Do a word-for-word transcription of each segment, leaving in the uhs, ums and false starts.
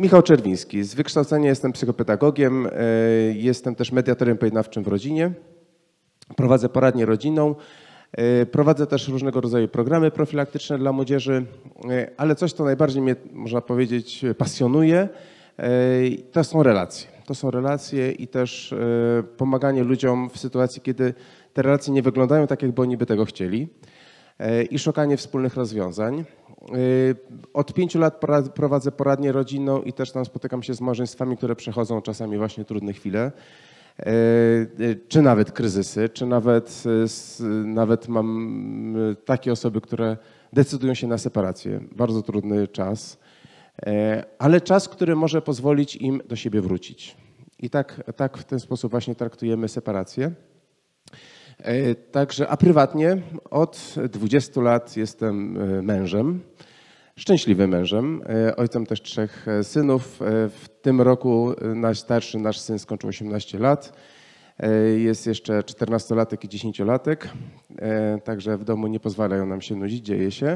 Michał Czerwiński. Z wykształcenia jestem psychopedagogiem, jestem też mediatorem pojednawczym w rodzinie. Prowadzę poradnię rodzinną, prowadzę też różnego rodzaju programy profilaktyczne dla młodzieży, ale coś, co najbardziej mnie, można powiedzieć, pasjonuje, to są relacje. To są relacje i też pomaganie ludziom w sytuacji, kiedy te relacje nie wyglądają tak, jakby oni by tego chcieli, i szukanie wspólnych rozwiązań. Od pięciu lat prowadzę poradnię rodzinną i też tam spotykam się z małżeństwami, które przechodzą czasami właśnie trudne chwile, czy nawet kryzysy, czy nawet, nawet mam takie osoby, które decydują się na separację. Bardzo trudny czas, ale czas, który może pozwolić im do siebie wrócić. I tak, tak w ten sposób właśnie traktujemy separację. Także, a prywatnie od dwudziestu lat jestem mężem, szczęśliwym mężem, ojcem też trzech synów. W tym roku najstarszy nasz syn skończył osiemnaście lat, jest jeszcze czternastolatek i dziesięciolatek, także w domu nie pozwalają nam się nudzić, dzieje się.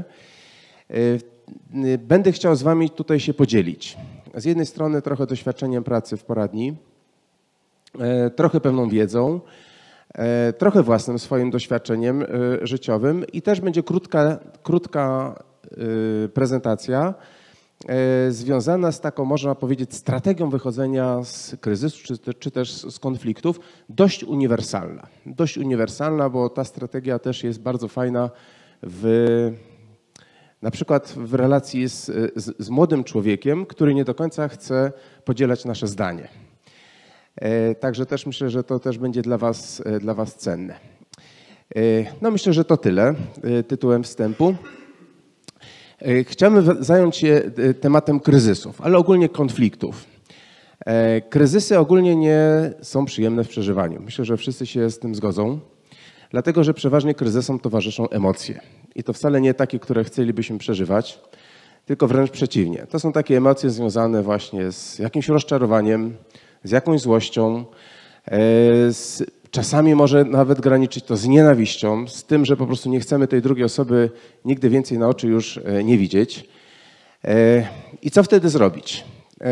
Będę chciał z wami tutaj się podzielić. Z jednej strony trochę doświadczeniem pracy w poradni, trochę pewną wiedzą, trochę własnym swoim doświadczeniem życiowym i też będzie krótka, krótka prezentacja związana z taką, można powiedzieć, strategią wychodzenia z kryzysu czy, czy też z konfliktów, dość uniwersalna. Dość uniwersalna, bo ta strategia też jest bardzo fajna w, na przykład w relacji z, z, z młodym człowiekiem, który nie do końca chce podzielać nasze zdanie. Także też myślę, że to też będzie dla was, dla was cenne. No myślę, że to tyle tytułem wstępu. Chciałbym zająć się tematem kryzysów, ale ogólnie konfliktów. Kryzysy ogólnie nie są przyjemne w przeżywaniu. Myślę, że wszyscy się z tym zgodzą, dlatego że przeważnie kryzysom towarzyszą emocje. I to wcale nie takie, które chcielibyśmy przeżywać, tylko wręcz przeciwnie. To są takie emocje związane właśnie z jakimś rozczarowaniem, z jakąś złością, z, czasami może nawet graniczyć to z nienawiścią, z tym, że po prostu nie chcemy tej drugiej osoby nigdy więcej na oczy już nie widzieć. I co wtedy zrobić?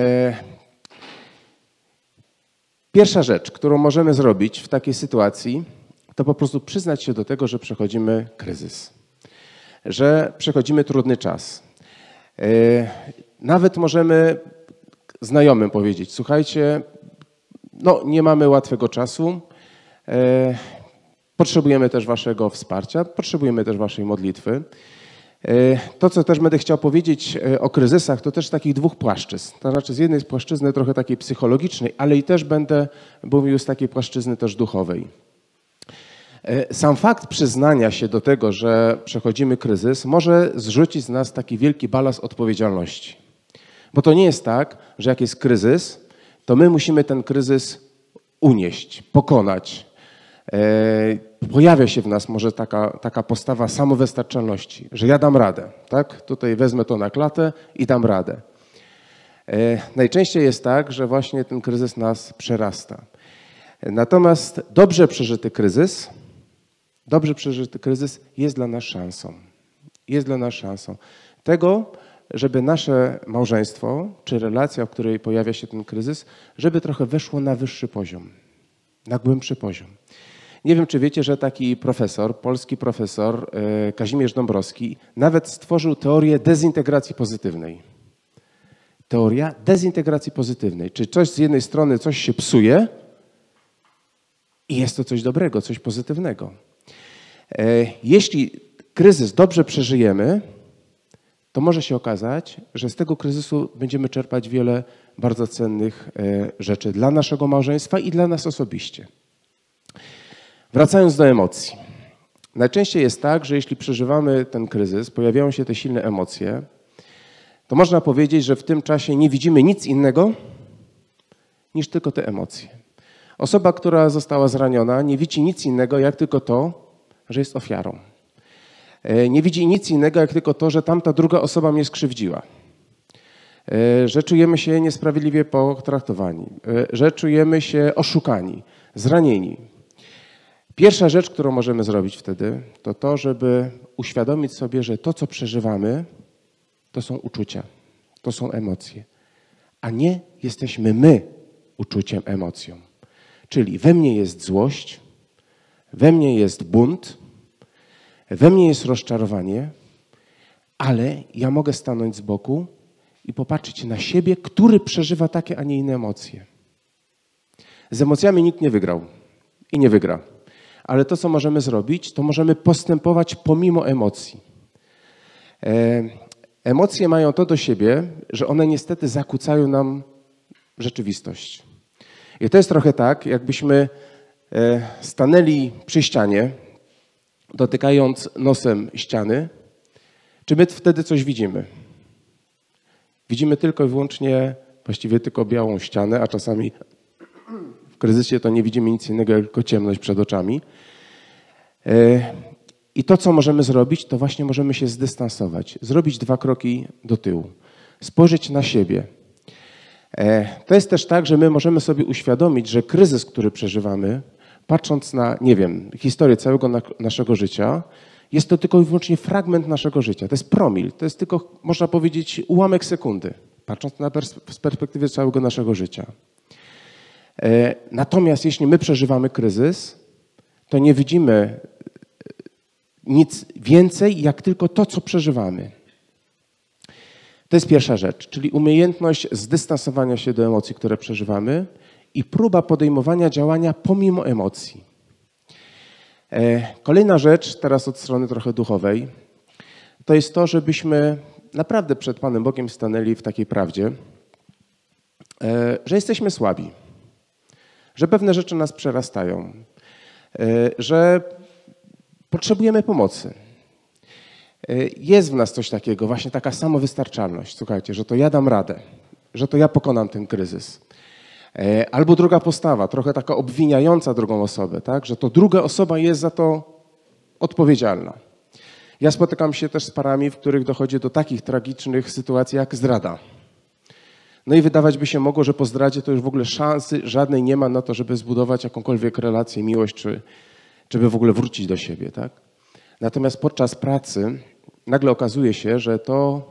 Pierwsza rzecz, którą możemy zrobić w takiej sytuacji, to po prostu przyznać się do tego, że przechodzimy kryzys, że przechodzimy trudny czas. Nawet możemy znajomym powiedzieć: słuchajcie, no nie mamy łatwego czasu, e, potrzebujemy też waszego wsparcia, potrzebujemy też waszej modlitwy. E, to, co też będę chciał powiedzieć o kryzysach, to też takich dwóch płaszczyzn. To znaczy z jednej płaszczyzny trochę takiej psychologicznej, ale i też będę mówił z takiej płaszczyzny też duchowej. E, sam fakt przyznania się do tego, że przechodzimy kryzys, może zrzucić z nas taki wielki balast odpowiedzialności. Bo to nie jest tak, że jak jest kryzys, to my musimy ten kryzys unieść, pokonać. Pojawia się w nas może taka, taka postawa samowystarczalności, że ja dam radę. Tak? Tutaj wezmę to na klatę i dam radę. Najczęściej jest tak, że właśnie ten kryzys nas przerasta. Natomiast dobrze przeżyty kryzys, dobrze przeżyty kryzys jest dla nas szansą. Jest dla nas szansą tego, żeby nasze małżeństwo, czy relacja, w której pojawia się ten kryzys, żeby trochę weszło na wyższy poziom, na głębszy poziom. Nie wiem, czy wiecie, że taki profesor, polski profesor Kazimierz Dąbrowski nawet stworzył teorię dezintegracji pozytywnej. Teoria dezintegracji pozytywnej, czyli coś z jednej strony coś się psuje i jest to coś dobrego, coś pozytywnego. Jeśli kryzys dobrze przeżyjemy, to może się okazać, że z tego kryzysu będziemy czerpać wiele bardzo cennych rzeczy dla naszego małżeństwa i dla nas osobiście. Wracając do emocji. Najczęściej jest tak, że jeśli przeżywamy ten kryzys, pojawiają się te silne emocje, to można powiedzieć, że w tym czasie nie widzimy nic innego niż tylko te emocje. Osoba, która została zraniona, nie widzi nic innego, jak tylko to, że jest ofiarą. Nie widzi nic innego, jak tylko to, że tamta druga osoba mnie skrzywdziła. Że czujemy się niesprawiedliwie potraktowani, że czujemy się oszukani, zranieni. Pierwsza rzecz, którą możemy zrobić wtedy, to to, żeby uświadomić sobie, że to, co przeżywamy, to są uczucia, to są emocje. a nie jesteśmy my uczuciem, emocją. Czyli we mnie jest złość, we mnie jest bunt, we mnie jest rozczarowanie, ale ja mogę stanąć z boku i popatrzeć na siebie, który przeżywa takie, a nie inne emocje. Z emocjami nikt nie wygrał i nie wygra. Ale to, co możemy zrobić, to możemy postępować pomimo emocji. E, emocje mają to do siebie, że one niestety zakłócają nam rzeczywistość. I to jest trochę tak, jakbyśmy e, stanęli przy ścianie, dotykając nosem ściany. Czy my wtedy coś widzimy? Widzimy tylko i wyłącznie, właściwie tylko białą ścianę, a czasami w kryzysie to nie widzimy nic innego, jak tylko ciemność przed oczami. I to, co możemy zrobić, to właśnie możemy się zdystansować, zrobić dwa kroki do tyłu, spojrzeć na siebie. To jest też tak, że my możemy sobie uświadomić, że kryzys, który przeżywamy, patrząc na, nie wiem, historię całego na, naszego życia, jest to tylko i wyłącznie fragment naszego życia. To jest promil, to jest tylko, można powiedzieć, ułamek sekundy, patrząc na pers z perspektywy całego naszego życia. Natomiast jeśli my przeżywamy kryzys, to nie widzimy nic więcej, jak tylko to, co przeżywamy. To jest pierwsza rzecz, czyli umiejętność zdystansowania się do emocji, które przeżywamy i próba podejmowania działania pomimo emocji. Kolejna rzecz, teraz od strony trochę duchowej, to jest to, żebyśmy naprawdę przed Panem Bogiem stanęli w takiej prawdzie, że jesteśmy słabi, że pewne rzeczy nas przerastają, że potrzebujemy pomocy. Jest w nas coś takiego, właśnie taka samowystarczalność, słuchajcie, że to ja dam radę, że to ja pokonam ten kryzys. Albo druga postawa, trochę taka obwiniająca drugą osobę, tak? Że to druga osoba jest za to odpowiedzialna. Ja spotykam się też z parami, w których dochodzi do takich tragicznych sytuacji jak zdrada. No i wydawać by się mogło, że po zdradzie to już w ogóle szansy żadnej nie ma na to, żeby zbudować jakąkolwiek relację, miłość, czy żeby w ogóle wrócić do siebie, tak? Natomiast podczas pracy nagle okazuje się, że to,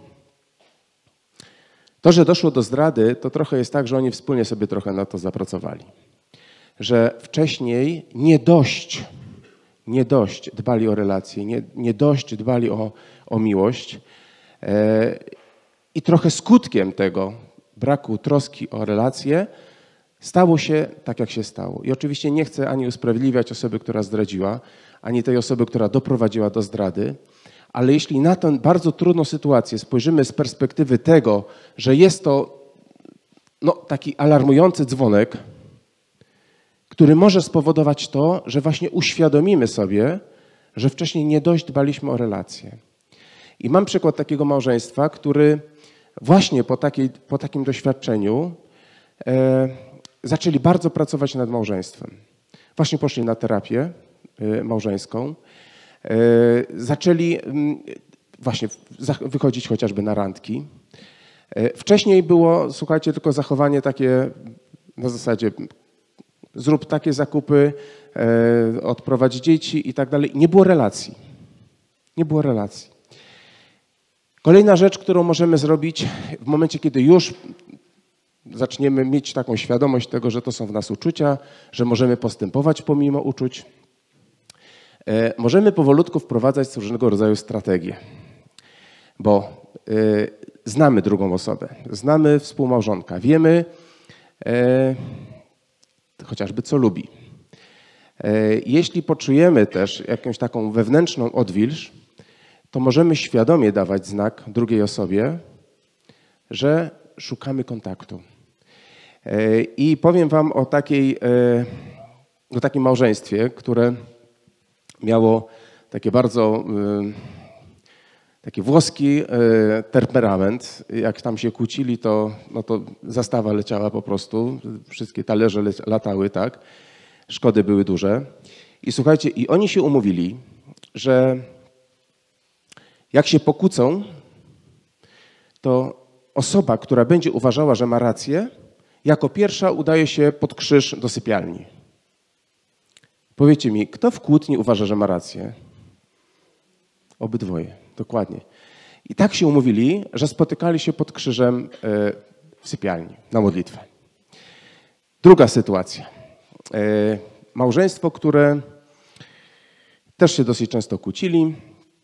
to, że doszło do zdrady, to trochę jest tak, że oni wspólnie sobie trochę na to zapracowali. Że wcześniej nie dość, nie dość dbali o relacje, nie, nie dość dbali o, o miłość e, i trochę skutkiem tego braku troski o relacje stało się tak, jak się stało. I oczywiście nie chcę ani usprawiedliwiać osoby, która zdradziła, ani tej osoby, która doprowadziła do zdrady, ale jeśli na tę bardzo trudną sytuację spojrzymy z perspektywy tego, że jest to no, taki alarmujący dzwonek, który może spowodować to, że właśnie uświadomimy sobie, że wcześniej nie dość dbaliśmy o relacje. I mam przykład takiego małżeństwa, który właśnie po, takiej, po takim doświadczeniu e, zaczęli bardzo pracować nad małżeństwem. Właśnie poszli na terapię e, małżeńską. E, zaczęli m, właśnie wychodzić chociażby na randki. E, wcześniej było, słuchajcie, tylko zachowanie takie na zasadzie zrób takie zakupy, e, odprowadź dzieci i tak dalej. Nie było relacji. Nie było relacji. Kolejna rzecz, którą możemy zrobić w momencie, kiedy już zaczniemy mieć taką świadomość tego, że to są w nas uczucia, że możemy postępować pomimo uczuć, e, możemy powolutku wprowadzać różnego rodzaju strategie, bo e, znamy drugą osobę, znamy współmałżonka, wiemy e, chociażby co lubi. E, jeśli poczujemy też jakąś taką wewnętrzną odwilż, to możemy świadomie dawać znak drugiej osobie, że szukamy kontaktu. I powiem wam o, takiej, o takim małżeństwie, które miało takie bardzo taki włoski temperament. Jak tam się kłócili, to, no to zastawa leciała po prostu, wszystkie talerze latały, tak? Szkody były duże. I słuchajcie, i oni się umówili, że jak się pokłócą, to osoba, która będzie uważała, że ma rację, jako pierwsza udaje się pod krzyż do sypialni. Powiedzcie mi, kto w kłótni uważa, że ma rację? Obydwoje, dokładnie. I tak się umówili, że spotykali się pod krzyżem w sypialni na modlitwę. Druga sytuacja. Małżeństwo, które też się dosyć często kłócili.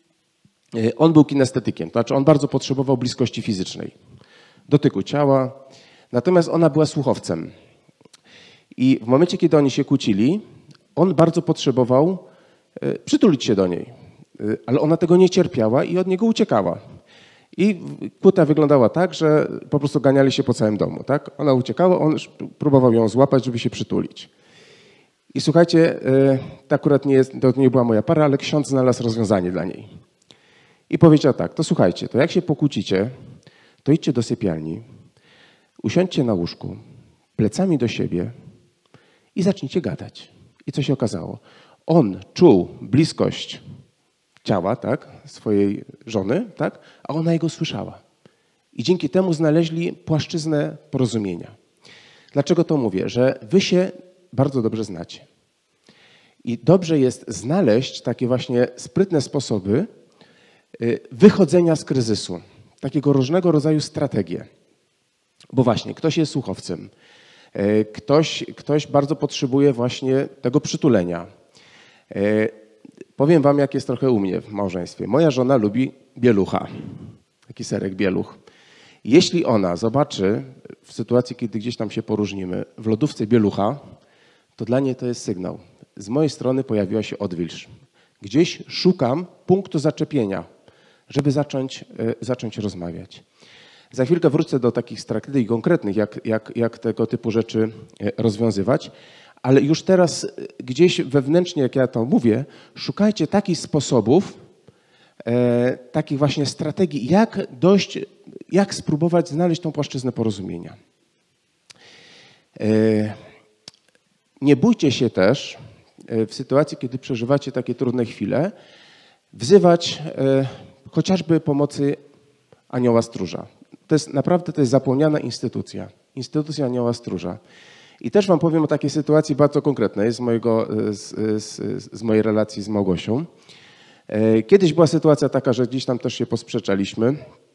On był kinestetykiem, to znaczy on bardzo potrzebował bliskości fizycznej, dotyku ciała, natomiast ona była słuchowcem. I w momencie, kiedy oni się kłócili, on bardzo potrzebował przytulić się do niej, ale ona tego nie cierpiała i od niego uciekała. I kłótnia wyglądała tak, że po prostu ganiali się po całym domu. Tak? Ona uciekała, on próbował ją złapać, żeby się przytulić. I słuchajcie, to akurat nie, jest, to nie była moja para, ale ksiądz znalazł rozwiązanie dla niej. I powiedział tak, to słuchajcie, to jak się pokłócicie, to idźcie do sypialni, usiądźcie na łóżku, plecami do siebie i zacznijcie gadać. I co się okazało? On czuł bliskość ciała, tak, swojej żony, tak, a ona jego słyszała. I dzięki temu znaleźli płaszczyznę porozumienia. Dlaczego to mówię? Że wy się bardzo dobrze znacie. I dobrze jest znaleźć takie właśnie sprytne sposoby wychodzenia z kryzysu. Takiego różnego rodzaju strategie. Bo właśnie ktoś jest słuchowcem. Ktoś, ktoś bardzo potrzebuje właśnie tego przytulenia. Powiem wam, jak jest trochę u mnie w małżeństwie. Moja żona lubi bielucha. Taki serek bieluch. Jeśli ona zobaczy w sytuacji, kiedy gdzieś tam się poróżnimy, w lodówce bielucha, to dla niej to jest sygnał. Z mojej strony pojawiła się odwilż. Gdzieś szukam punktu zaczepienia, żeby zacząć, zacząć rozmawiać. Za chwilkę wrócę do takich strategii konkretnych, jak, jak, jak tego typu rzeczy rozwiązywać, ale już teraz gdzieś wewnętrznie, jak ja to mówię, szukajcie takich sposobów, e, takich właśnie strategii, jak dojść, jak spróbować znaleźć tą płaszczyznę porozumienia. E, nie bójcie się też w sytuacji, kiedy przeżywacie takie trudne chwile, wzywać e, chociażby pomocy anioła stróża. To jest naprawdę to jest zapomniana instytucja. Instytucja anioła stróża. I też wam powiem o takiej sytuacji bardzo konkretnej z, mojego, z, z, z mojej relacji z Małgosią. Kiedyś była sytuacja taka, że gdzieś tam też się posprzeczaliśmy.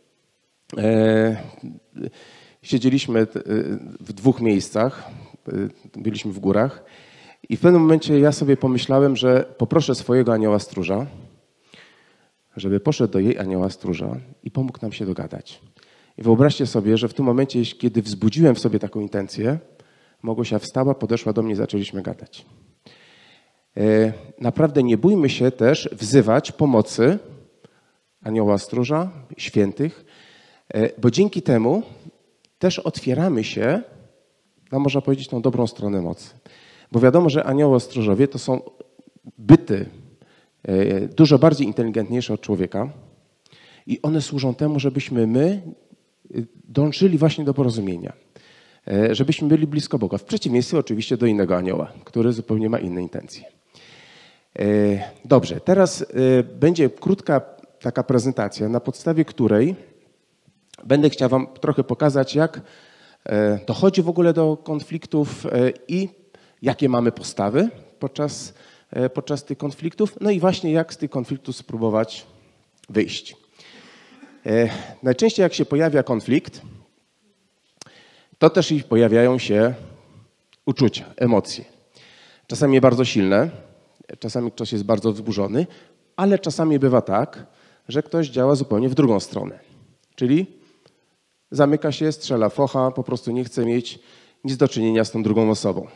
Siedzieliśmy w dwóch miejscach, byliśmy w górach i w pewnym momencie ja sobie pomyślałem, że poproszę swojego anioła stróża, żeby poszedł do jej anioła stróża i pomógł nam się dogadać. I wyobraźcie sobie, że w tym momencie, kiedy wzbudziłem w sobie taką intencję, Małgosia wstała, podeszła do mnie i zaczęliśmy gadać. Naprawdę nie bójmy się też wzywać pomocy anioła stróża, świętych, bo dzięki temu też otwieramy się na, można powiedzieć, tą dobrą stronę mocy. Bo wiadomo, że anioły stróżowie to są byty dużo bardziej inteligentniejsze od człowieka i one służą temu, żebyśmy my dążyli właśnie do porozumienia, żebyśmy byli blisko Boga, w przeciwieństwie oczywiście do innego anioła, który zupełnie ma inne intencje. Dobrze, teraz będzie krótka taka prezentacja, na podstawie której będę chciał wam trochę pokazać, jak dochodzi w ogóle do konfliktów i jakie mamy postawy podczas, podczas tych konfliktów, no i właśnie jak z tych konfliktów spróbować wyjść. Najczęściej jak się pojawia konflikt, to też i pojawiają się uczucia, emocje. Czasami bardzo silne, czasami ktoś jest bardzo wzburzony, ale czasami bywa tak, że ktoś działa zupełnie w drugą stronę. Czyli zamyka się, strzela focha, po prostu nie chce mieć nic do czynienia z tą drugą osobą.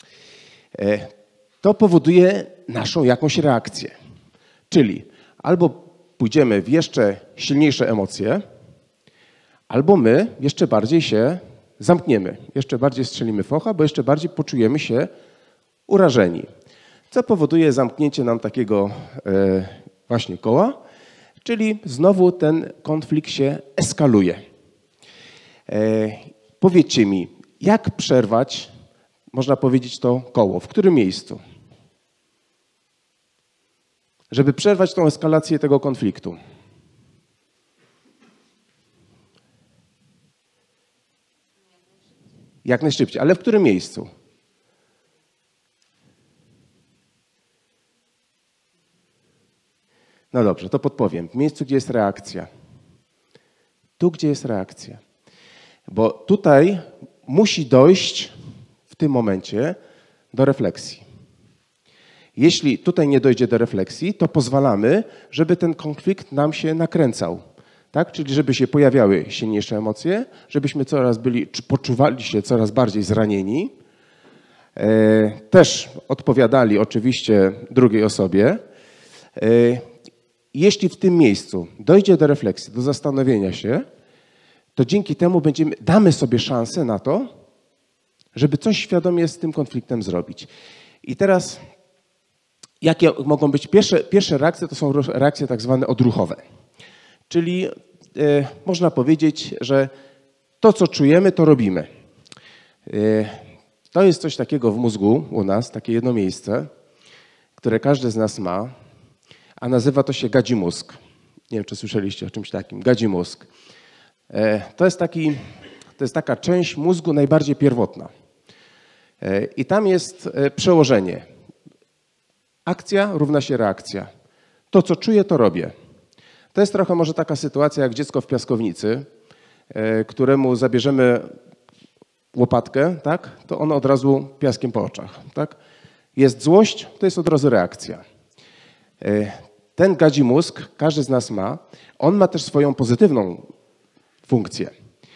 To powoduje naszą jakąś reakcję. Czyli albo pójdziemy w jeszcze silniejsze emocje, albo my jeszcze bardziej się zamkniemy, jeszcze bardziej strzelimy focha, bo jeszcze bardziej poczujemy się urażeni. Co powoduje zamknięcie nam takiego e, właśnie koła, czyli znowu ten konflikt się eskaluje. E, powiedzcie mi, jak przerwać, można powiedzieć, to koło, w którym miejscu? Żeby przerwać tą eskalację tego konfliktu. Jak najszybciej, ale w którym miejscu? No dobrze, to podpowiem. W miejscu, gdzie jest reakcja. Tu, gdzie jest reakcja. Bo tutaj musi dojść w tym momencie do refleksji. Jeśli tutaj nie dojdzie do refleksji, to pozwalamy, żeby ten konflikt nam się nakręcał. Tak? Czyli żeby się pojawiały silniejsze emocje, żebyśmy coraz byli, czy poczuwali się coraz bardziej zranieni. E, też odpowiadali oczywiście drugiej osobie. E, jeśli w tym miejscu dojdzie do refleksji, do zastanowienia się, to dzięki temu będziemy, damy sobie szansę na to, żeby coś świadomie z tym konfliktem zrobić. I teraz jakie mogą być pierwsze, pierwsze reakcje? To są reakcje tak zwane odruchowe. Czyli e, można powiedzieć, że to, co czujemy, to robimy. E, to jest coś takiego w mózgu u nas, takie jedno miejsce, które każdy z nas ma, a nazywa to się gadzi mózg. Nie wiem, czy słyszeliście o czymś takim. Gadzi mózg. E, to jest taki, to jest taka część mózgu najbardziej pierwotna. E, I tam jest e, przełożenie. Akcja równa się reakcja. To, co czuję, to robię. To jest trochę może taka sytuacja jak dziecko w piaskownicy, któremu zabierzemy łopatkę, tak? To ono od razu piaskiem po oczach. Tak? Jest złość, to jest od razu reakcja. Ten gadzi mózg, każdy z nas ma, on ma też swoją pozytywną funkcję.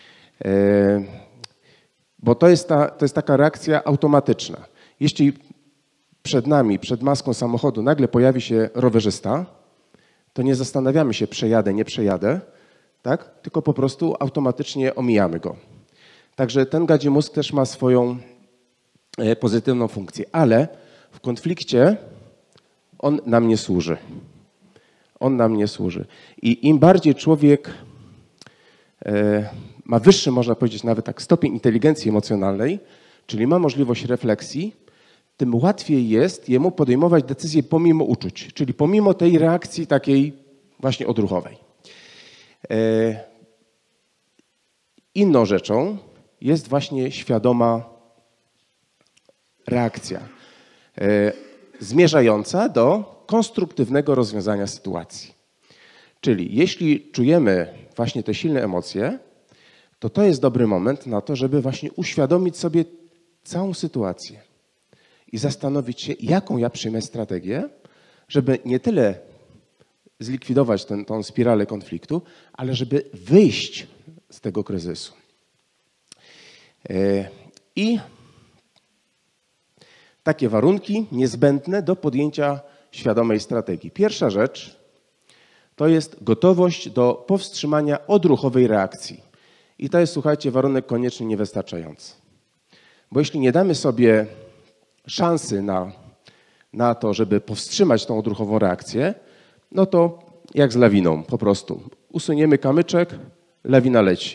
Bo to jest, ta, to jest taka reakcja automatyczna. Jeśli przed nami, przed maską samochodu nagle pojawi się rowerzysta, to nie zastanawiamy się, przejadę, nie przejadę, tak? Tylko po prostu automatycznie omijamy go. Także ten gadzi mózg też ma swoją pozytywną funkcję, ale w konflikcie on nam nie służy. On nam nie służy. I im bardziej człowiek ma wyższy, można powiedzieć nawet tak, stopień inteligencji emocjonalnej, czyli ma możliwość refleksji, tym łatwiej jest jemu podejmować decyzje pomimo uczuć, czyli pomimo tej reakcji takiej właśnie odruchowej. Inną rzeczą jest właśnie świadoma reakcja, zmierzająca do konstruktywnego rozwiązania sytuacji. Czyli jeśli czujemy właśnie te silne emocje, to to jest dobry moment na to, żeby właśnie uświadomić sobie całą sytuację i zastanowić się, jaką ja przyjmę strategię, żeby nie tyle zlikwidować tę tą spiralę konfliktu, ale żeby wyjść z tego kryzysu. I takie warunki niezbędne do podjęcia świadomej strategii. Pierwsza rzecz to jest gotowość do powstrzymania odruchowej reakcji. I to jest, słuchajcie, warunek konieczny, niewystarczający. Bo jeśli nie damy sobie szansy na, na to, żeby powstrzymać tą odruchową reakcję, no to jak z lawiną po prostu. Usuniemy kamyczek, lawina leci.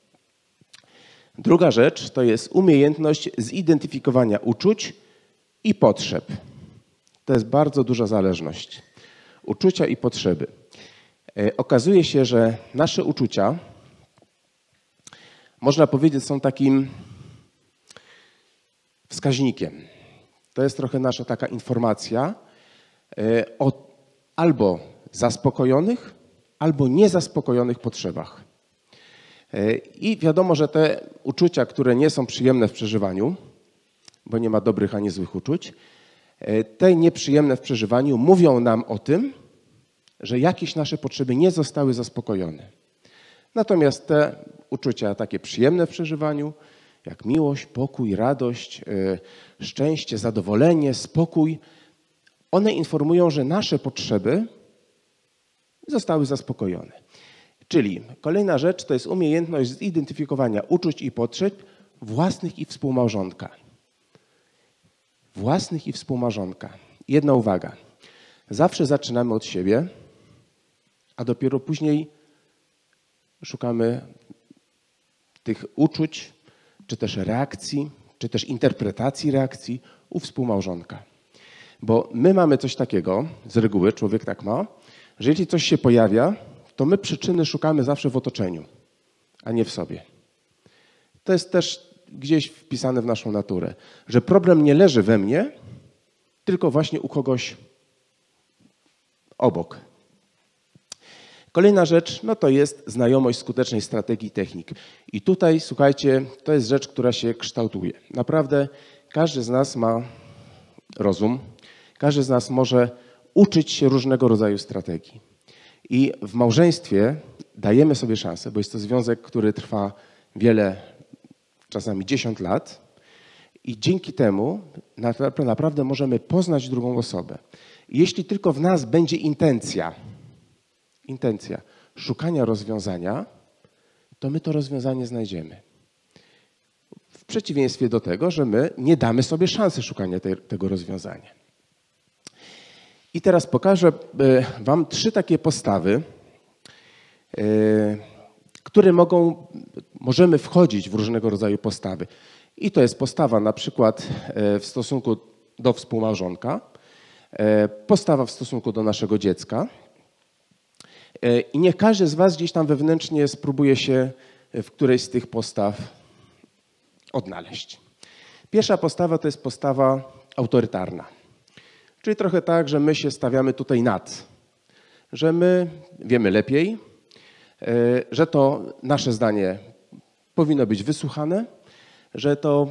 Druga rzecz to jest umiejętność zidentyfikowania uczuć i potrzeb. To jest bardzo duża zależność. Uczucia i potrzeby. Okazuje się, że nasze uczucia, można powiedzieć, są takim wskaźnikiem. To jest trochę nasza taka informacja o albo zaspokojonych, albo niezaspokojonych potrzebach. I wiadomo, że te uczucia, które nie są przyjemne w przeżywaniu, bo nie ma dobrych ani złych uczuć, te nieprzyjemne w przeżywaniu mówią nam o tym, że jakieś nasze potrzeby nie zostały zaspokojone. Natomiast te uczucia takie przyjemne w przeżywaniu, jak miłość, pokój, radość, szczęście, zadowolenie, spokój, one informują, że nasze potrzeby zostały zaspokojone. Czyli kolejna rzecz to jest umiejętność zidentyfikowania uczuć i potrzeb własnych i współmałżonka. Własnych i współmałżonka. Jedna uwaga. Zawsze zaczynamy od siebie, a dopiero później szukamy tych uczuć, czy też reakcji, czy też interpretacji reakcji u współmałżonka. Bo my mamy coś takiego, z reguły człowiek tak ma, że jeśli coś się pojawia, to my przyczyny szukamy zawsze w otoczeniu, a nie w sobie. To jest też gdzieś wpisane w naszą naturę, że problem nie leży we mnie, tylko właśnie u kogoś obok. Kolejna rzecz, no to jest znajomość skutecznej strategii i technik. I tutaj, słuchajcie, to jest rzecz, która się kształtuje. Naprawdę każdy z nas ma rozum, każdy z nas może uczyć się różnego rodzaju strategii. I w małżeństwie dajemy sobie szansę, bo jest to związek, który trwa wiele, czasami dziesięć lat i dzięki temu naprawdę możemy poznać drugą osobę. Jeśli tylko w nas będzie intencja, intencja szukania rozwiązania, to my to rozwiązanie znajdziemy. W przeciwieństwie do tego, że my nie damy sobie szansy szukania te, tego rozwiązania. I teraz pokażę wam trzy takie postawy, które mogą, możemy wchodzić w różnego rodzaju postawy. I to jest postawa na przykład w stosunku do współmałżonka, postawa w stosunku do naszego dziecka. I niech każdy z was gdzieś tam wewnętrznie spróbuje się w którejś z tych postaw odnaleźć. Pierwsza postawa to jest postawa autorytarna. Czyli trochę tak, że my się stawiamy tutaj nad, że my wiemy lepiej, że to nasze zdanie powinno być wysłuchane, że to,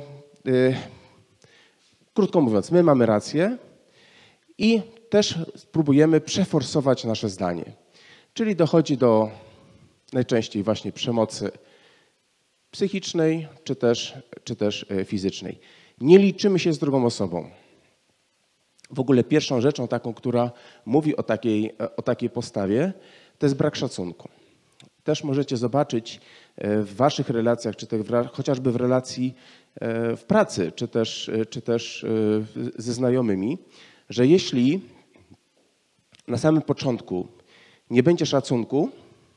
krótko mówiąc, my mamy rację i też spróbujemy przeforsować nasze zdanie. Czyli dochodzi do najczęściej właśnie przemocy psychicznej czy też, czy też fizycznej. Nie liczymy się z drugą osobą. W ogóle pierwszą rzeczą taką, która mówi o takiej, o takiej postawie, to jest brak szacunku. Też możecie zobaczyć w waszych relacjach, czy też chociażby w relacji w pracy, czy też, czy też ze znajomymi, że jeśli na samym początku nie będzie szacunku,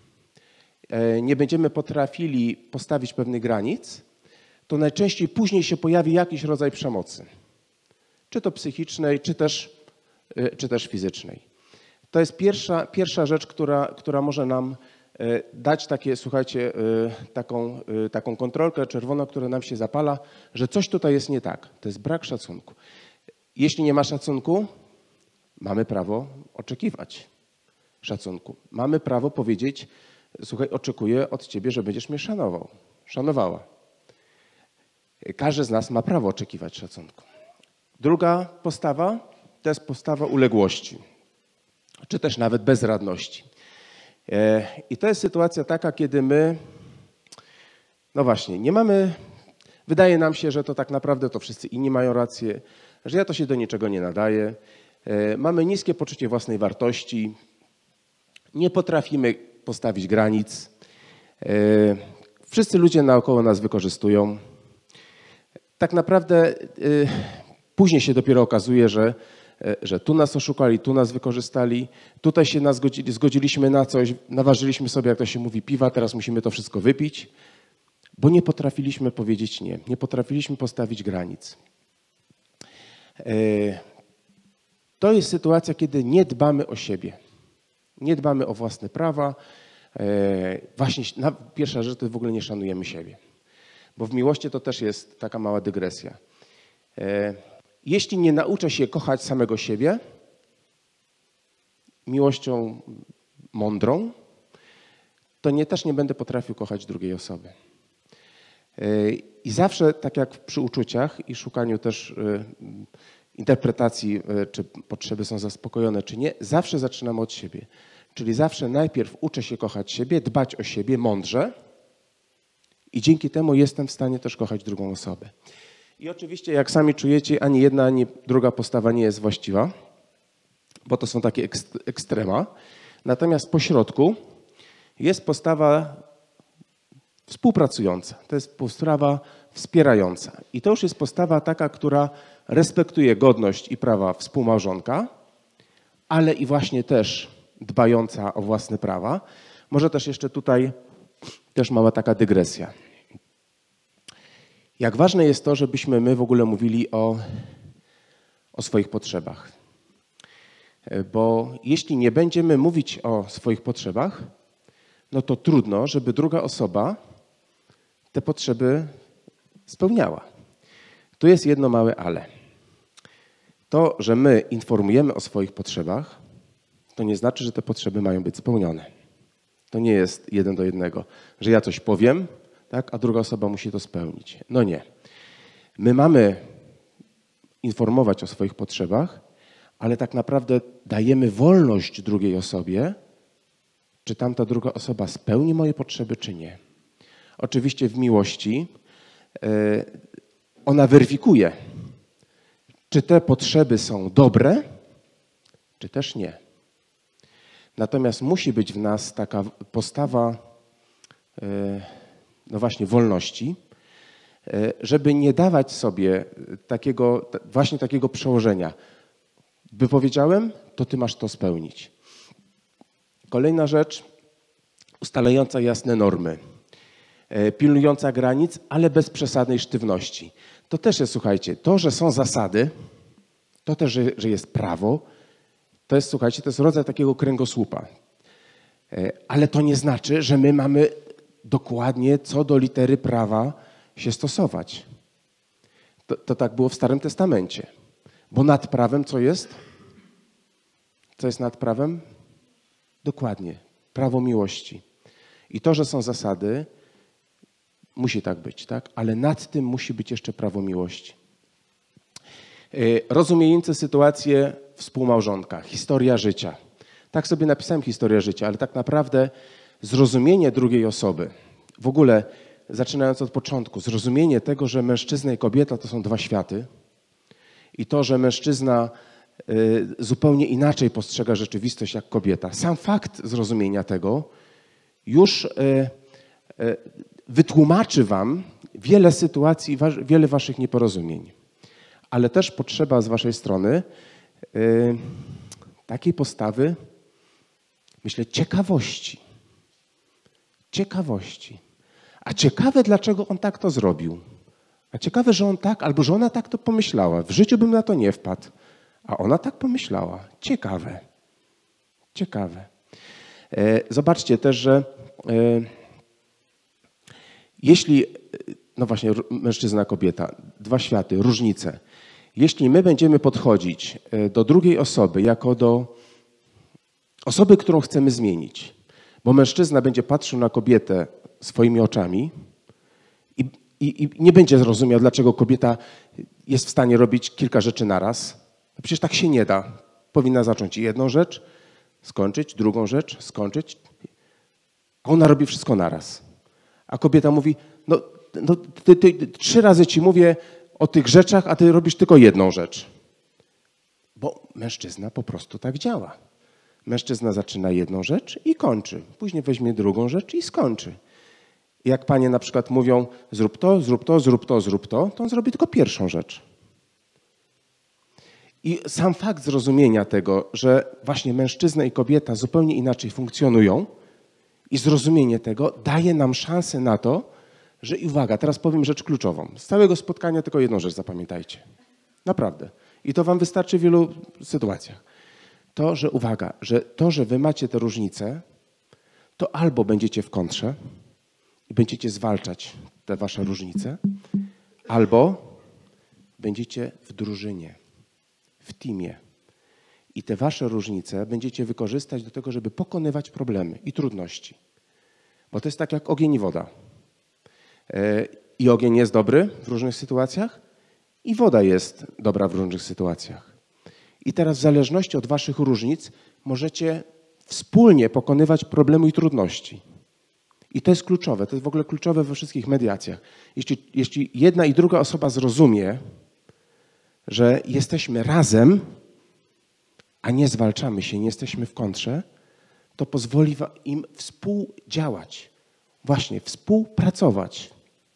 nie będziemy potrafili postawić pewnych granic, to najczęściej później się pojawi jakiś rodzaj przemocy. Czy to psychicznej, czy też, czy też fizycznej. To jest pierwsza, pierwsza rzecz, która, która może nam dać takie, słuchajcie, taką, taką kontrolkę czerwoną, która nam się zapala, że coś tutaj jest nie tak. To jest brak szacunku. Jeśli nie ma szacunku, mamy prawo oczekiwać szacunku. Mamy prawo powiedzieć, słuchaj, oczekuję od ciebie, że będziesz mnie szanował, szanowała. Każdy z nas ma prawo oczekiwać szacunku. Druga postawa to jest postawa uległości, czy też nawet bezradności. I to jest sytuacja taka, kiedy my, no właśnie, nie mamy, wydaje nam się, że to tak naprawdę to wszyscy inni mają rację, że ja to się do niczego nie nadaję. Mamy niskie poczucie własnej wartości, nie potrafimy postawić granic. Wszyscy ludzie naokoło nas wykorzystują. Tak naprawdę później się dopiero okazuje, że, że tu nas oszukali, tu nas wykorzystali, tutaj się nas zgodzili, zgodziliśmy na coś, naważyliśmy sobie, jak to się mówi, piwa, teraz musimy to wszystko wypić, bo nie potrafiliśmy powiedzieć nie, nie potrafiliśmy postawić granic. To jest sytuacja, kiedy nie dbamy o siebie, nie dbamy o własne prawa. Właśnie pierwsza rzecz to w ogóle nie szanujemy siebie, bo w miłości to też jest taka mała dygresja. Jeśli nie nauczę się kochać samego siebie miłością mądrą, to nie, też nie będę potrafił kochać drugiej osoby. I zawsze, tak jak przy uczuciach i szukaniu też interpretacji, czy potrzeby są zaspokojone, czy nie, zawsze zaczynamy od siebie. Czyli zawsze najpierw uczę się kochać siebie, dbać o siebie mądrze i dzięki temu jestem w stanie też kochać drugą osobę. I oczywiście, jak sami czujecie, ani jedna, ani druga postawa nie jest właściwa, bo to są takie ekstrema. Natomiast po środku jest postawa współpracująca, to jest postawa wspierająca. I to już jest postawa taka, która respektuje godność i prawa współmałżonka, ale i właśnie też dbająca o własne prawa. Może też jeszcze tutaj też mała taka dygresja. Jak ważne jest to, żebyśmy my w ogóle mówili o, o swoich potrzebach. Bo jeśli nie będziemy mówić o swoich potrzebach, no to trudno, żeby druga osoba te potrzeby spełniała. Tu jest jedno małe ale. To, że my informujemy o swoich potrzebach, to nie znaczy, że te potrzeby mają być spełnione. To nie jest jeden do jednego, że ja coś powiem, tak, a druga osoba musi to spełnić. No nie. My mamy informować o swoich potrzebach, ale tak naprawdę dajemy wolność drugiej osobie, czy tamta druga osoba spełni moje potrzeby, czy nie. Oczywiście w miłości ona weryfikuje, czy te potrzeby są dobre, czy też nie. Natomiast musi być w nas taka postawa, no właśnie, wolności, żeby nie dawać sobie takiego, właśnie takiego przełożenia. Wypowiedziałem, to ty masz to spełnić. Kolejna rzecz, ustalająca jasne normy, pilnująca granic, ale bez przesadnej sztywności. To też jest, słuchajcie, to, że są zasady, to też, że, że jest prawo, to jest, słuchajcie, to jest rodzaj takiego kręgosłupa. Ale to nie znaczy, że my mamy dokładnie co do litery prawa się stosować. To, to tak było w Starym Testamencie. Bo nad prawem co jest? Co jest nad prawem? Dokładnie. Prawo miłości. I to, że są zasady, musi tak być, tak? Ale nad tym musi być jeszcze prawo miłości. Rozumiejące sytuację współmałżonka, historia życia. Tak sobie napisałem historię życia, ale tak naprawdę zrozumienie drugiej osoby, w ogóle zaczynając od początku, zrozumienie tego, że mężczyzna i kobieta to są dwa światy i to, że mężczyzna zupełnie inaczej postrzega rzeczywistość jak kobieta. Sam fakt zrozumienia tego już wytłumaczy wam wiele sytuacji, wiele waszych nieporozumień. Ale też potrzeba z waszej strony yy, takiej postawy, myślę, ciekawości. Ciekawości. A ciekawe, dlaczego on tak to zrobił. A ciekawe, że on tak, albo że ona tak to pomyślała. W życiu bym na to nie wpadł. A ona tak pomyślała. Ciekawe. Ciekawe. Yy, zobaczcie też, że yy, jeśli, no właśnie, mężczyzna, kobieta, dwa światy, różnice. Jeśli my będziemy podchodzić do drugiej osoby jako do osoby, którą chcemy zmienić, bo mężczyzna będzie patrzył na kobietę swoimi oczami i, i, i nie będzie zrozumiał, dlaczego kobieta jest w stanie robić kilka rzeczy naraz. No przecież tak się nie da. Powinna zacząć jedną rzecz, skończyć, drugą rzecz, skończyć, a ona robi wszystko naraz. A kobieta mówi, no, no ty, ty, trzy razy ci mówię o tych rzeczach, a ty robisz tylko jedną rzecz. Bo mężczyzna po prostu tak działa. Mężczyzna zaczyna jedną rzecz i kończy. Później weźmie drugą rzecz i skończy. Jak panie na przykład mówią, zrób to, zrób to, zrób to, zrób to, to on zrobi tylko pierwszą rzecz. I sam fakt zrozumienia tego, że właśnie mężczyzna i kobieta zupełnie inaczej funkcjonują i zrozumienie tego daje nam szansę na to, że i uwaga, teraz powiem rzecz kluczową. Z całego spotkania tylko jedną rzecz zapamiętajcie. Naprawdę. I to wam wystarczy w wielu sytuacjach. To, że uwaga, że to, że wy macie te różnice, to albo będziecie w kontrze i będziecie zwalczać te wasze różnice, albo będziecie w drużynie, w teamie. I te wasze różnice będziecie wykorzystać do tego, żeby pokonywać problemy i trudności. Bo to jest tak jak ogień i woda. I ogień jest dobry w różnych sytuacjach i woda jest dobra w różnych sytuacjach. I teraz w zależności od waszych różnic możecie wspólnie pokonywać problemy i trudności. I to jest kluczowe, to jest w ogóle kluczowe we wszystkich mediacjach. Jeśli, jeśli jedna i druga osoba zrozumie, że jesteśmy razem, a nie zwalczamy się, nie jesteśmy w kontrze, to pozwoli im współdziałać. Właśnie, współpracować.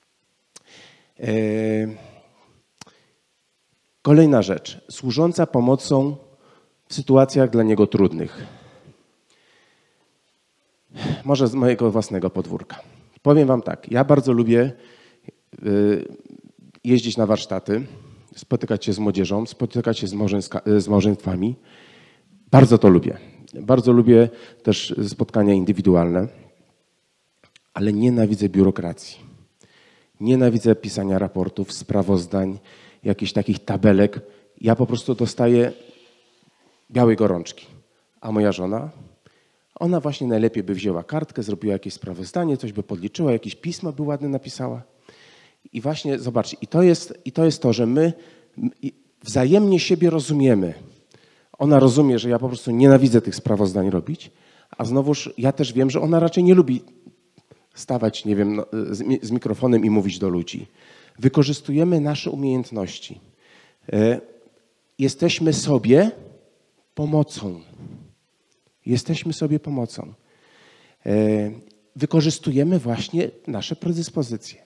Kolejna rzecz, służąca pomocą w sytuacjach dla niego trudnych. Może z mojego własnego podwórka. Powiem wam tak, ja bardzo lubię jeździć na warsztaty, spotykać się z młodzieżą, spotykać się z, z małżeństwami. Bardzo to lubię. Bardzo lubię też spotkania indywidualne, ale nienawidzę biurokracji. Nienawidzę pisania raportów, sprawozdań, jakichś takich tabelek. Ja po prostu dostaję białej gorączki. A moja żona? Ona właśnie najlepiej by wzięła kartkę, zrobiła jakieś sprawozdanie, coś by podliczyła, jakieś pismo by ładne napisała. I właśnie zobaczcie, i to jest, i to, jest to, że my wzajemnie siebie rozumiemy. Ona rozumie, że ja po prostu nienawidzę tych sprawozdań robić, a znowuż ja też wiem, że ona raczej nie lubi stawać, nie wiem, z mikrofonem i mówić do ludzi. Wykorzystujemy nasze umiejętności. Jesteśmy sobie pomocą. Jesteśmy sobie pomocą. Wykorzystujemy właśnie nasze predyspozycje.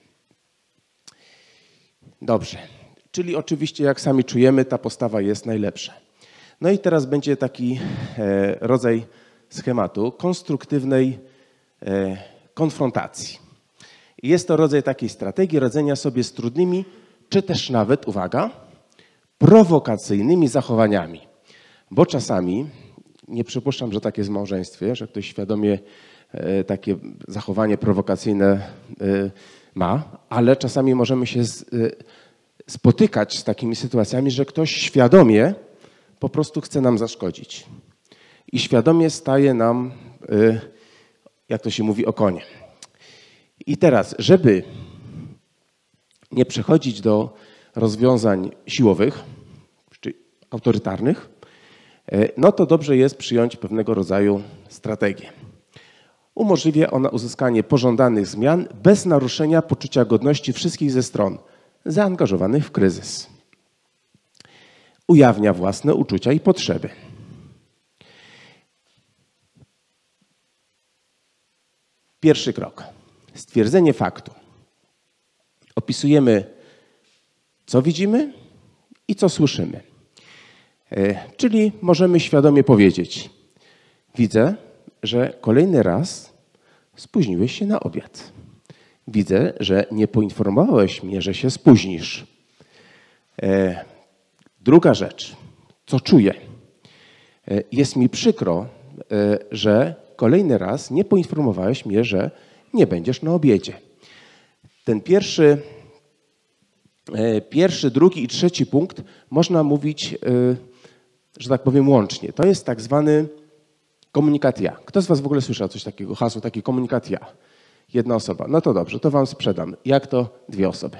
Dobrze. Czyli oczywiście, jak sami czujemy, ta postawa jest najlepsza. No i teraz będzie taki rodzaj schematu konstruktywnej konfrontacji. Jest to rodzaj takiej strategii radzenia sobie z trudnymi, czy też nawet, uwaga, prowokacyjnymi zachowaniami. Bo czasami, nie przypuszczam, że tak jest w małżeństwie, że ktoś świadomie takie zachowanie prowokacyjne ma, ale czasami możemy się spotykać z takimi sytuacjami, że ktoś świadomie po prostu chce nam zaszkodzić. I świadomie staje nam, jak to się mówi, o konie. I teraz, żeby nie przechodzić do rozwiązań siłowych, czy autorytarnych, no to dobrze jest przyjąć pewnego rodzaju strategię. Umożliwia ona uzyskanie pożądanych zmian bez naruszenia poczucia godności wszystkich ze stron zaangażowanych w kryzys. Ujawnia własne uczucia i potrzeby. Pierwszy krok. Stwierdzenie faktu. Opisujemy, co widzimy i co słyszymy. Czyli możemy świadomie powiedzieć: widzę, że kolejny raz spóźniłeś się na obiad. Widzę, że nie poinformowałeś mnie, że się spóźnisz. Druga rzecz, co czuję. Jest mi przykro, że kolejny raz nie poinformowałeś mnie, że nie będziesz na obiedzie. Ten pierwszy, pierwszy, drugi i trzeci punkt można mówić, że tak powiem, łącznie. To jest tak zwany komunikat ja. Kto z was w ogóle słyszał coś takiego, hasło taki komunikat ja? Jedna osoba. No to dobrze, to wam sprzedam. Jak to? Dwie osoby.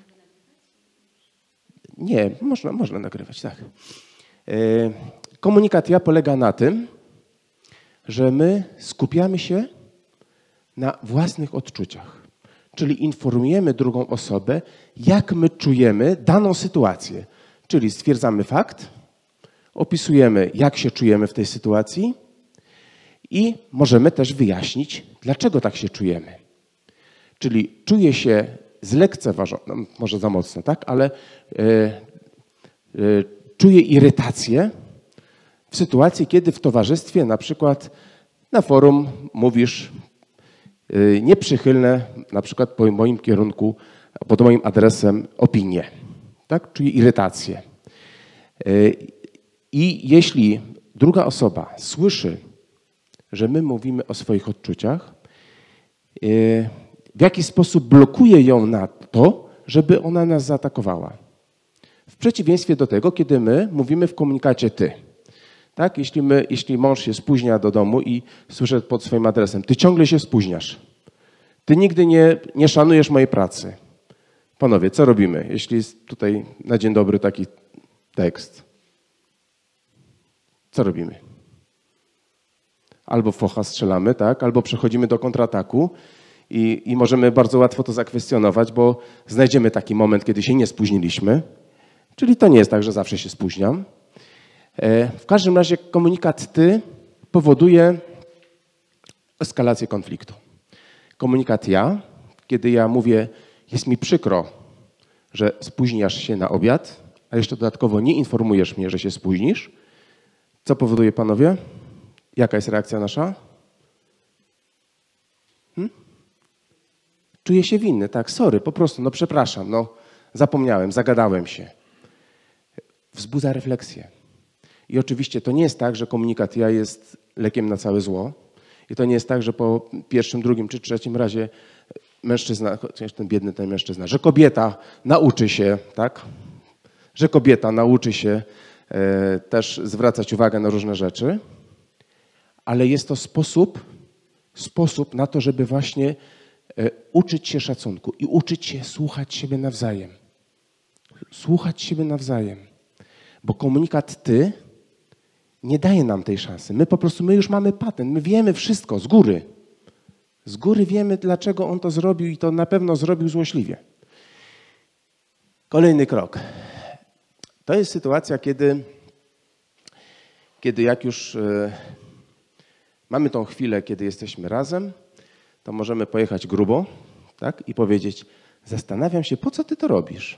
Nie, można, można nagrywać, tak. Komunikat ja polega na tym, że my skupiamy się na własnych odczuciach. Czyli informujemy drugą osobę, jak my czujemy daną sytuację. Czyli stwierdzamy fakt, opisujemy, jak się czujemy w tej sytuacji i możemy też wyjaśnić, dlaczego tak się czujemy. Czyli czuję się zlekceważony, no, może za mocno, tak, ale y, y, czuję irytację w sytuacji, kiedy w towarzystwie, na przykład na forum, mówisz y, nieprzychylne, na przykład po moim kierunku, pod moim adresem opinie. Tak? Czuję irytację. Y, I jeśli druga osoba słyszy, że my mówimy o swoich odczuciach, y, w jaki sposób blokuje ją na to, żeby ona nas zaatakowała. W przeciwieństwie do tego, kiedy my mówimy w komunikacie ty. Tak? Jeśli, my, jeśli mąż się spóźnia do domu i słyszę pod swoim adresem: ty ciągle się spóźniasz. Ty nigdy nie, nie szanujesz mojej pracy. Panowie, co robimy, jeśli jest tutaj na dzień dobry taki tekst? Co robimy? Albo focha strzelamy, tak? Albo przechodzimy do kontrataku. I, I możemy bardzo łatwo to zakwestionować, bo znajdziemy taki moment, kiedy się nie spóźniliśmy. Czyli to nie jest tak, że zawsze się spóźniam. W każdym razie komunikat ty powoduje eskalację konfliktu. Komunikat ja, kiedy ja mówię: jest mi przykro, że spóźniasz się na obiad, a jeszcze dodatkowo nie informujesz mnie, że się spóźnisz. Co powoduje, panowie? Jaka jest reakcja nasza? Hmm? Czuję się winny, tak, sorry, po prostu, no przepraszam, no zapomniałem, zagadałem się. Wzbudza refleksję. I oczywiście to nie jest tak, że komunikat ja jest lekiem na całe zło. I to nie jest tak, że po pierwszym, drugim czy trzecim razie mężczyzna, chociaż ten biedny ten mężczyzna, że kobieta nauczy się, tak? Że kobieta nauczy się e, też zwracać uwagę na różne rzeczy. ale jest to sposób, sposób na to, żeby właśnie uczyć się szacunku i uczyć się słuchać siebie nawzajem. Słuchać siebie nawzajem. Bo komunikat ty nie daje nam tej szansy. My po prostu, my już mamy patent, my wiemy wszystko z góry. Z góry wiemy, dlaczego on to zrobił i to na pewno zrobił złośliwie. Kolejny krok. To jest sytuacja, kiedy, kiedy jak już y, mamy tą chwilę, kiedy jesteśmy razem, to możemy pojechać grubo, tak, i powiedzieć, zastanawiam się, po co ty to robisz?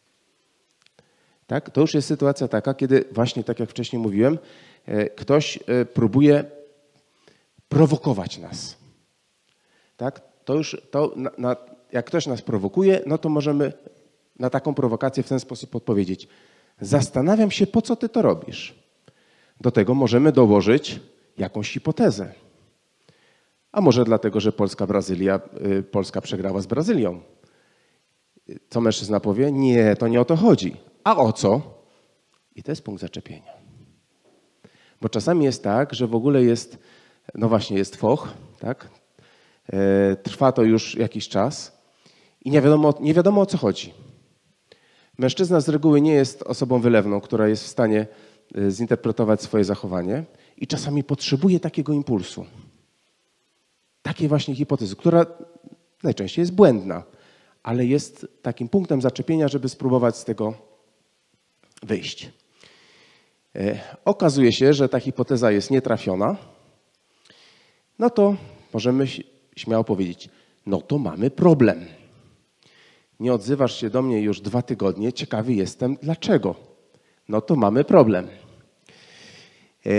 Tak? To już jest sytuacja taka, kiedy właśnie, tak jak wcześniej mówiłem, ktoś próbuje prowokować nas. Tak? To już, to na, na, jak ktoś nas prowokuje, no to możemy na taką prowokację w ten sposób odpowiedzieć. Zastanawiam się, po co ty to robisz. Do tego możemy dołożyć jakąś hipotezę. A może dlatego, że Polska, Brazylia, Polska przegrała z Brazylią. Co mężczyzna powie? Nie, to nie o to chodzi. A o co? I to jest punkt zaczepienia. Bo czasami jest tak, że w ogóle jest, no właśnie jest foch, tak? E, trwa to już jakiś czas i nie wiadomo, nie wiadomo o co chodzi. Mężczyzna z reguły nie jest osobą wylewną, która jest w stanie zinterpretować swoje zachowanie i czasami potrzebuje takiego impulsu. Takiej właśnie hipotezy, która najczęściej jest błędna, ale jest takim punktem zaczepienia, żeby spróbować z tego wyjść. E, okazuje się, że ta hipoteza jest nietrafiona, no to możemy śmiało powiedzieć, no to mamy problem. Nie odzywasz się do mnie już dwa tygodnie, ciekawy jestem dlaczego. No to mamy problem. E,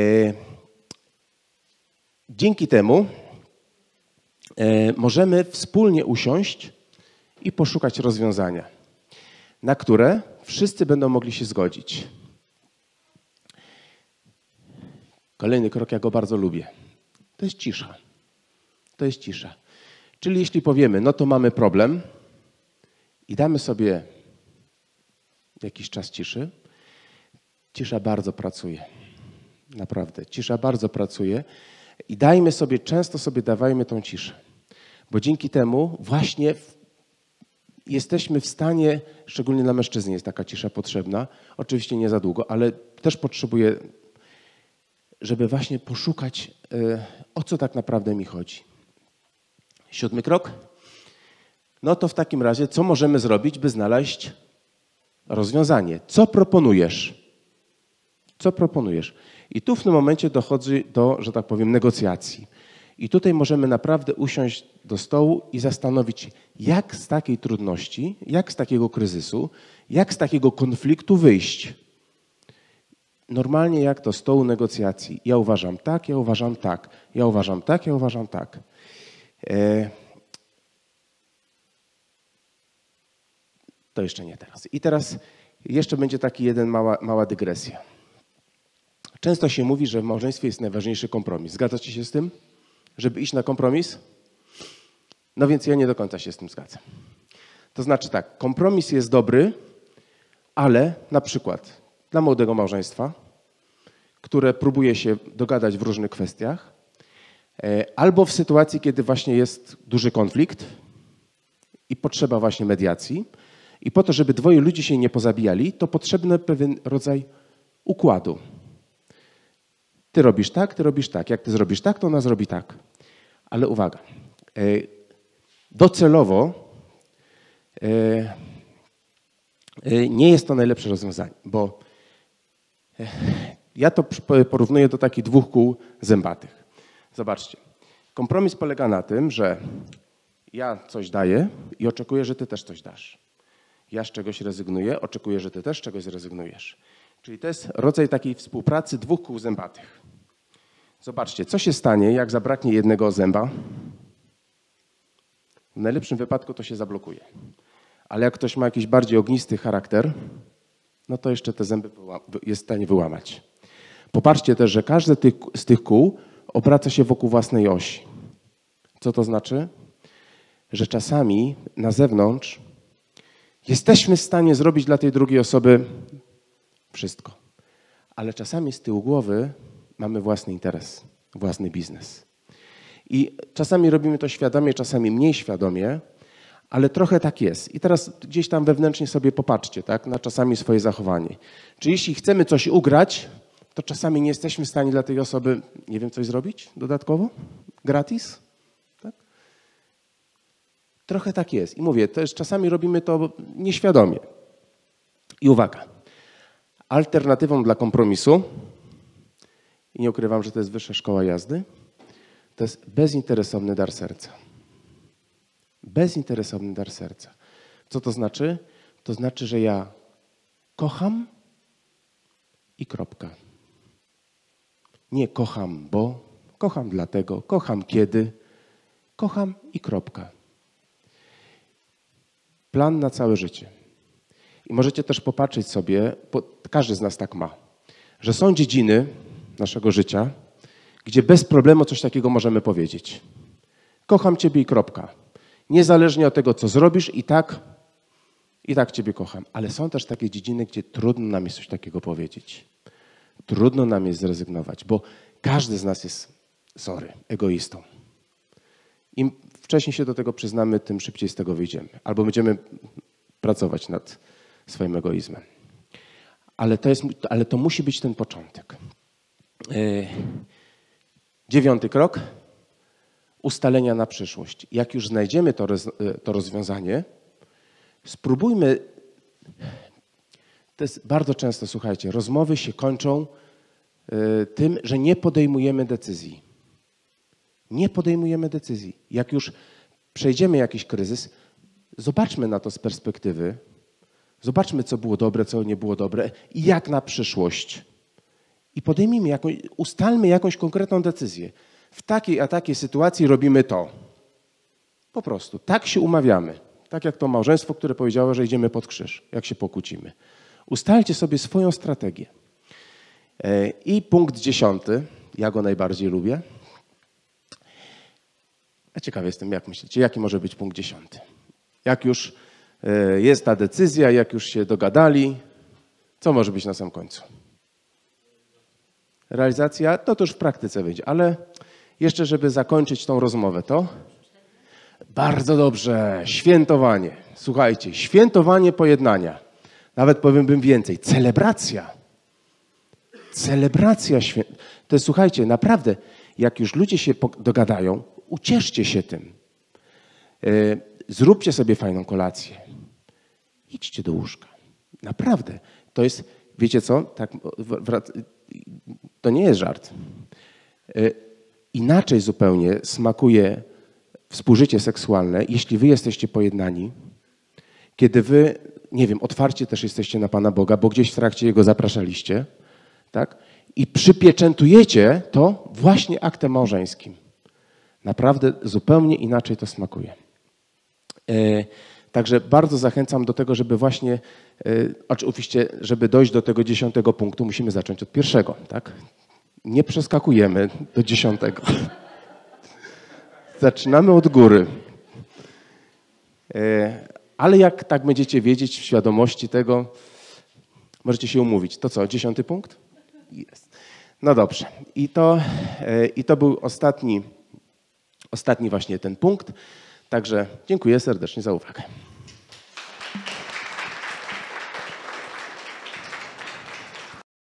dzięki temu e, możemy wspólnie usiąść i poszukać rozwiązania, na które wszyscy będą mogli się zgodzić. Kolejny krok, ja go bardzo lubię. To jest cisza. To jest cisza. Czyli jeśli powiemy, no to mamy problem i damy sobie jakiś czas ciszy, cisza bardzo pracuje. Naprawdę, cisza bardzo pracuje i dajmy sobie, często sobie dawajmy tą ciszę. Bo dzięki temu właśnie jesteśmy w stanie, szczególnie dla mężczyzny jest taka cisza potrzebna, oczywiście nie za długo, ale też potrzebuję, żeby właśnie poszukać, o co tak naprawdę mi chodzi. Siódmy krok. No to w takim razie, co możemy zrobić, by znaleźć rozwiązanie? Co proponujesz? Co proponujesz? I tu w tym momencie dochodzi do, że tak powiem, negocjacji. I tutaj możemy naprawdę usiąść do stołu i zastanowić się, jak z takiej trudności, jak z takiego kryzysu, jak z takiego konfliktu wyjść. Normalnie jak do stołu negocjacji. Ja uważam tak, ja uważam tak, ja uważam tak, ja uważam tak. E... To jeszcze nie teraz. I teraz jeszcze będzie taki jeden mała, mała dygresja. Często się mówi, że w małżeństwie jest najważniejszy kompromis. Zgadzacie się z tym? Żeby iść na kompromis? No więc ja nie do końca się z tym zgadzam. To znaczy tak, kompromis jest dobry, ale na przykład dla młodego małżeństwa, które próbuje się dogadać w różnych kwestiach, albo w sytuacji, kiedy właśnie jest duży konflikt i potrzeba właśnie mediacji i po to, żeby dwoje ludzi się nie pozabijali, to potrzebny pewien rodzaj układu. Ty robisz tak, ty robisz tak. Jak ty zrobisz tak, to ona zrobi tak. Ale uwaga, docelowo nie jest to najlepsze rozwiązanie, bo ja to porównuję do takich dwóch kół zębatych. Zobaczcie, kompromis polega na tym, że ja coś daję i oczekuję, że ty też coś dasz. Ja z czegoś rezygnuję, oczekuję, że ty też z czegoś zrezygnujesz. Czyli to jest rodzaj takiej współpracy dwóch kół zębatych. Zobaczcie, co się stanie, jak zabraknie jednego zęba? W najlepszym wypadku to się zablokuje. Ale jak ktoś ma jakiś bardziej ognisty charakter, no to jeszcze te zęby jest w stanie wyłamać. Popatrzcie też, że każde z tych kół obraca się wokół własnej osi. Co to znaczy? Że czasami na zewnątrz jesteśmy w stanie zrobić dla tej drugiej osoby wszystko. Ale czasami z tyłu głowy mamy własny interes. własny biznes. I czasami robimy to świadomie, czasami mniej świadomie, ale trochę tak jest. I teraz gdzieś tam wewnętrznie sobie popatrzcie, tak, na czasami swoje zachowanie. Czy jeśli chcemy coś ugrać, to czasami nie jesteśmy w stanie dla tej osoby, nie wiem, coś zrobić dodatkowo? Gratis? Tak? Trochę tak jest. I mówię, też czasami robimy to nieświadomie. I uwaga, alternatywą dla kompromisu, i nie ukrywam, że to jest wyższa szkoła jazdy, to jest bezinteresowny dar serca. Bezinteresowny dar serca. Co to znaczy? To znaczy, że ja kocham i kropka. Nie kocham, bo, kocham dlatego, kocham kiedy, kocham i kropka. Plan na całe życie. I możecie też popatrzeć sobie, bo każdy z nas tak ma, że są dziedziny naszego życia, gdzie bez problemu coś takiego możemy powiedzieć. Kocham ciebie i kropka. Niezależnie od tego, co zrobisz, i tak, i tak ciebie kocham. Ale są też takie dziedziny, gdzie trudno nam jest coś takiego powiedzieć. Trudno nam jest zrezygnować, bo każdy z nas jest, sorry, egoistą. Im wcześniej się do tego przyznamy, tym szybciej z tego wyjdziemy. Albo będziemy pracować nad swoim egoizmem. Ale to, jest, ale to musi być ten początek. Yy, dziewiąty krok. Ustalenia na przyszłość. Jak już znajdziemy to, roz, to rozwiązanie, spróbujmy. To jest bardzo często, słuchajcie, rozmowy się kończą y, tym, że nie podejmujemy decyzji. Nie podejmujemy decyzji. Jak już przejdziemy jakiś kryzys, zobaczmy na to z perspektywy, zobaczmy, co było dobre, co nie było dobre i jak na przyszłość. I podejmijmy jakąś, ustalmy jakąś konkretną decyzję. W takiej a takiej sytuacji robimy to. Po prostu. Tak się umawiamy. Tak jak to małżeństwo, które powiedziało, że idziemy pod krzyż, jak się pokłócimy. Ustalcie sobie swoją strategię. I punkt dziesiąty. Ja go najbardziej lubię. A ciekawy jestem, jak myślicie, jaki może być punkt dziesiąty? Jak już jest ta decyzja, jak już się dogadali, co może być na samym końcu? Realizacja, no to już w praktyce wyjdzie, ale jeszcze, żeby zakończyć tą rozmowę, to bardzo dobrze, świętowanie. Słuchajcie, świętowanie pojednania. Nawet powiedzbym więcej, celebracja. Celebracja święta. To jest, słuchajcie, naprawdę, jak już ludzie się dogadają, ucieszcie się tym. Zróbcie sobie fajną kolację. Idźcie do łóżka. Naprawdę. To jest, wiecie co? Tak, to nie jest żart. Inaczej zupełnie smakuje współżycie seksualne, jeśli wy jesteście pojednani, kiedy wy, nie wiem, otwarcie też jesteście na Pana Boga, bo gdzieś w trakcie Jego zapraszaliście, tak? I przypieczętujecie to właśnie aktem małżeńskim. Naprawdę zupełnie inaczej to smakuje. E, także bardzo zachęcam do tego, żeby właśnie, e, oczywiście, żeby dojść do tego dziesiątego punktu, musimy zacząć od pierwszego, tak? Nie przeskakujemy do dziesiątego. Zaczynamy od góry. Ale jak tak będziecie wiedzieć w świadomości tego, możecie się umówić. To co, dziesiąty punkt? Jest. No dobrze. I to, i to był ostatni, ostatni właśnie ten punkt. Także dziękuję serdecznie za uwagę.